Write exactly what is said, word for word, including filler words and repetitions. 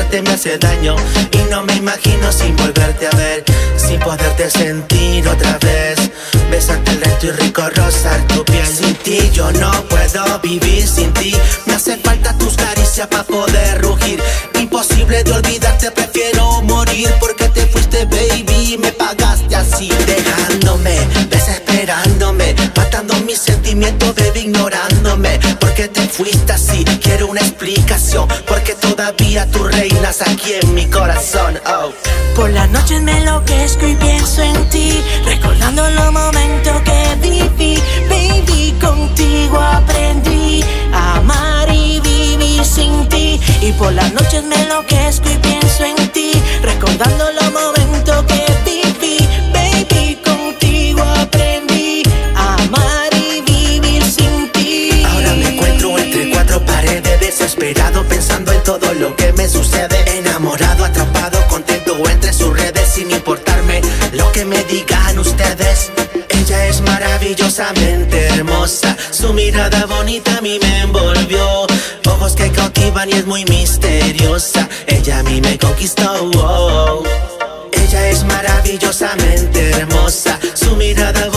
besarte me hace daño. Y no me imagino sin volverte a ver, sin poderte sentir otra vez. Besarte lento y rico, rozar tu piel. Sin ti yo no puedo vivir, sin ti me hace falta tus caricias para poder rugir. Imposible de olvidarte, prefiero morir. Porque te fuiste, baby, y me pagaste así, dejándome, desesperándome, matando mis sentimientos, baby, ignorándome. Porque te fuiste así, quiero una explicación. Porque todavía tú reinas aquí en mi corazón, oh. Por las noches me enloquezco y pienso en ti, recordando los momentos que viví. Baby, contigo aprendí a amar y vivir sin ti. Y por las noches me enloquezco y pienso en ti, recordando los momentos que viví. Baby, contigo aprendí a amar y vivir sin ti. Ahora me encuentro entre cuatro paredes, desesperado pensando en todo lo que me sucede. Enamorado, atrapado, contento entre sus redes, sin importarme lo que me digan ustedes. Ella es maravillosamente hermosa, su mirada bonita a mí me envolvió. Ojos que cautivan y es muy misteriosa, ella a mí me conquistó, oh. Ella es maravillosamente hermosa, su mirada bonita